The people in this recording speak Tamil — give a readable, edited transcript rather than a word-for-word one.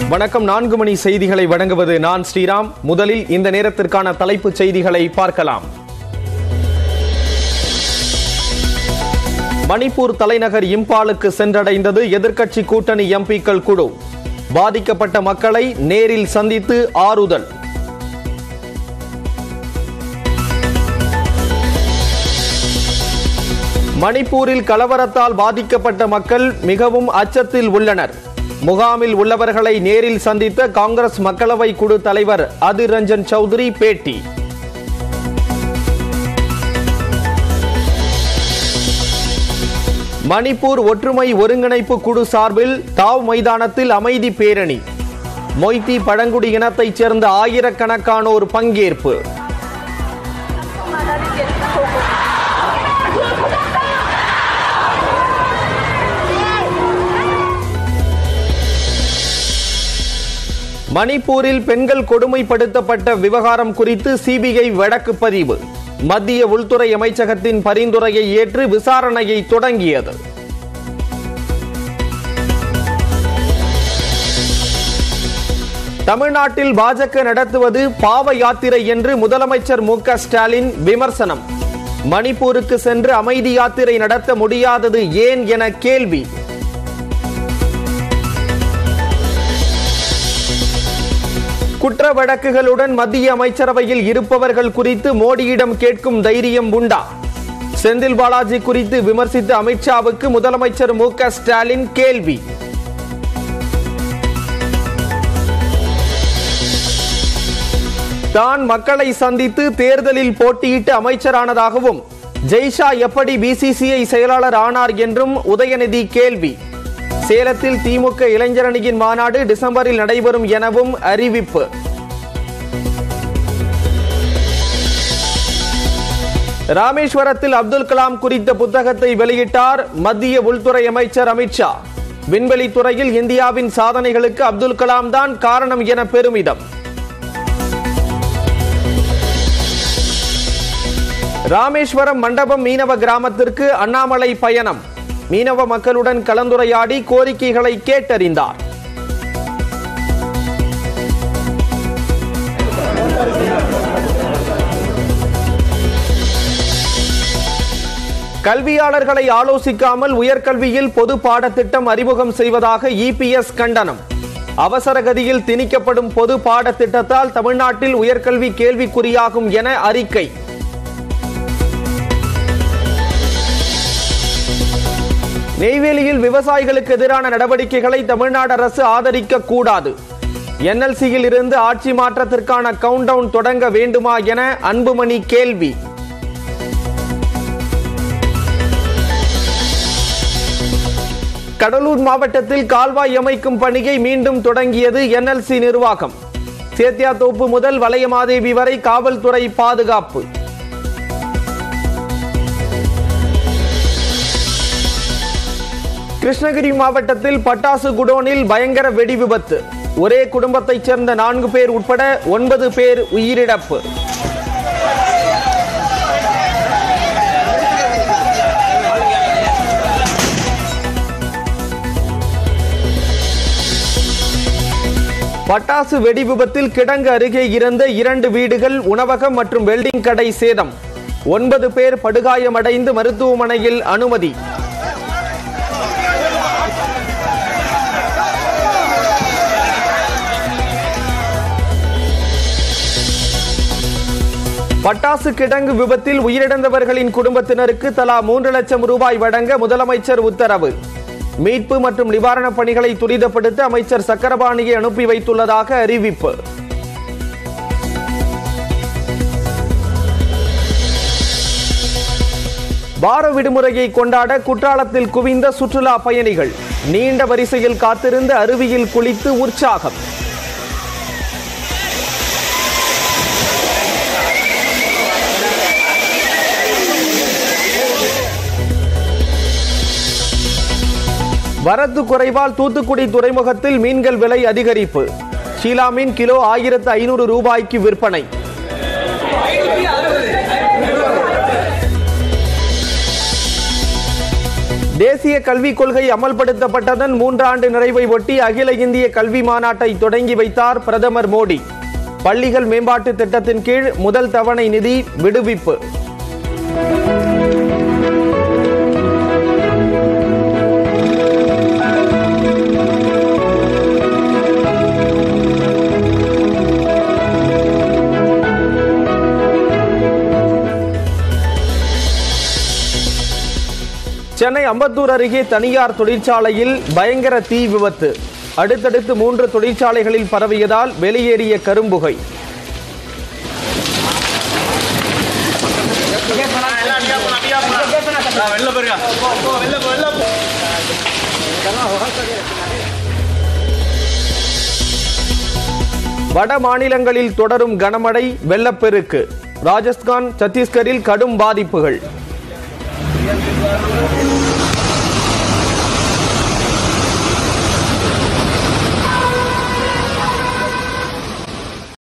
வணக்கம். 4 மணி செய்திகளை வழங்குவது நான் ஸ்ரீராம். முதலில் இந்த நேரத்திற்கான தலைப்புச் செய்திகளை பார்க்கலாம். மணிப்பூர் தலைநகர் இம்பாலுக்கு சென்றடைந்தது எதிர்க்கட்சி கூட்டணி எம்பிக்கள் குழு. பாதிக்கப்பட்ட மக்களை நேரில் சந்தித்து ஆறுதல். மணிப்பூரில் கலவரத்தால் பாதிக்கப்பட்ட மக்கள் மிகவும் அச்சத்தில் உள்ளனர். முகாமில் உள்ளவர்களை நேரில் சந்தித்த காங்கிரஸ் மக்களவை குழு தலைவர் அதிர் ரஞ்சன் சௌத்ரி பேட்டி. மணிப்பூர் ஒற்றுமை ஒருங்கிணைப்பு குழு சார்பில் தாவ் மைதானத்தில் அமைதி பேரணி. மொய்தி பழங்குடி இனத்தைச் சேர்ந்த ஆயிரக்கணக்கானோர் பங்கேற்பு. மணிப்பூரில் பெண்கள் கொடுமைப்படுத்தப்பட்ட விவகாரம் குறித்து சிபிஐ வழக்கு பதிவு. மத்திய உள்துறை அமைச்சகத்தின் பரிந்துரையை ஏற்று விசாரணையை தொடங்கியது. தமிழ்நாட்டில் பாஜக நடத்துவது பாவ யாத்திரை என்று முதலமைச்சர் மு.க.ஸ்டாலின் விமர்சனம். மணிப்பூருக்கு சென்று அமைதி யாத்திரை நடத்த முடியாதது ஏன் என கேள்வி. குற்ற வழக்குகளுடன் மத்திய அமைச்சரவையில் இருப்பவர்கள் குறித்து மோடியிடம் கேட்கும் தைரியம் உண்டா? செந்தில் பாலாஜி குறித்து விமர்சித்த அமித்ஷாவுக்கு முதலமைச்சர் மு.க.ஸ்டாலின் கேள்வி. தான் மக்களை சந்தித்து தேர்தலில் போட்டியிட்டு அமைச்சரானதாகவும் ஜெய்ஷா எப்படி பிசிசிஐ செயலாளர் ஆனார் என்றும் உதயநிதி கேள்வி. சேலத்தில் திமுக இளைஞரணியின் மாநாடு டிசம்பரில் நடைபெறும் எனவும் அறிவிப்பு. ராமேஸ்வரத்தில் அப்துல் கலாம் குறித்த புத்தகத்தை வெளியிட்டார் மத்திய உள்துறை அமைச்சர் அமித்ஷா. விண்வெளி துறையில் இந்தியாவின் சாதனைகளுக்கு அப்துல் கலாம் தான் காரணம் என பெருமிதம். ராமேஸ்வரம் மண்டபம் மீனவ கிராமத்திற்கு அண்ணாமலை பயணம். மீனவ மக்களுடன் கலந்துரையாடி கோரிக்கைகளை கேட்டறிந்தார். கல்வியாளர்களை ஆலோசிக்காமல் உயர்கல்வியில் பொது பாடத்திட்டம் அறிமுகம் செய்வதாக இபிஎஸ் கண்டனம். அவசரகதியில் திணிக்கப்படும் பொது பாடத்திட்டத்தால் தமிழ்நாட்டில் உயர்கல்வி கேள்விக்குறியாகும் என அறிக்கை. நெய்வேலியில் விவசாயிகளுக்கு எதிரான நடவடிக்கைகளை தமிழ்நாடு அரசு ஆதரிக்க கூடாது. என்எல்சியில் இருந்து ஆட்சி மாற்றத்திற்கான கவுண்டவுன் தொடங்க வேண்டுமா என அன்புமணி கேள்வி. கடலூர் மாவட்டத்தில் கால்வாய் அமைக்கும் பணியை மீண்டும் தொடங்கியது என்எல்சி நிர்வாகம். சேத்தியாத்தோப்பு முதல் வளையமாதேவி வரை காவல்துறை பாதுகாப்பு. கிருஷ்ணகிரி மாவட்டத்தில் பட்டாசு குடோனில் பயங்கர வெடி விபத்து. ஒரே குடும்பத்தைச் சேர்ந்த 4 பேர் உட்பட 9 பேர் உயிரிழப்பு. பட்டாசு வெடி விபத்தில் கிடங்கு அருகே இருந்த 2 வீடுகள், உணவகம் மற்றும் வெல்டிங் கடை சேதம். 9 பேர் படுகாயமடைந்து மருத்துவமனையில் அனுமதி. பட்டாசு கிடங்கு விபத்தில் உயிரிழந்தவர்களின் குடும்பத்தினருக்கு தலா 3 லட்சம் ரூபாய் வழங்க முதலமைச்சர் உத்தரவு. மீட்பு மற்றும் நிவாரணப் பணிகளை துரிதப்படுத்த அமைச்சர் சக்கரபாணியை அனுப்பி வைத்துள்ளதாக அறிவிப்பு. வார விடுமுறையை கொண்டாட குற்றாலத்தில் குவிந்த சுற்றுலா பயணிகள். நீண்ட வரிசையில் காத்திருந்த அருவியில் குளித்து உற்சாகம். வரத்து குறைவால் தூத்துக்குடி துறைமுகத்தில் மீன்கள் விலை அதிகரிப்பு. ஷீலா மீன் கிலோ 1500 ரூபாய்க்கு விற்பனை. தேசிய கல்விக் கொள்கை அமல்படுத்தப்பட்டதன் 3 ஆண்டு நிறைவை ஒட்டி அகில இந்திய கல்வி மாநாட்டை தொடங்கி வைத்தார் பிரதமர் மோடி. பள்ளிகள் மேம்பாட்டு திட்டத்தின் கீழ் முதல் தவணை நிதி விடுவிப்பு. சென்னை அம்பத்தூர் அருகே தனியார் தொழிற்சாலையில் பயங்கர தீ விபத்து. அடுத்தடுத்து 3 தொழிற்சாலைகளில் பரவியதால் வெளியேறிய கரும்புகை. வட மாநிலங்களில் தொடரும் கனமழை, வெள்ளப்பெருக்கு. ராஜஸ்தான், சத்தீஸ்கரில் கடும் பாதிப்புகள்.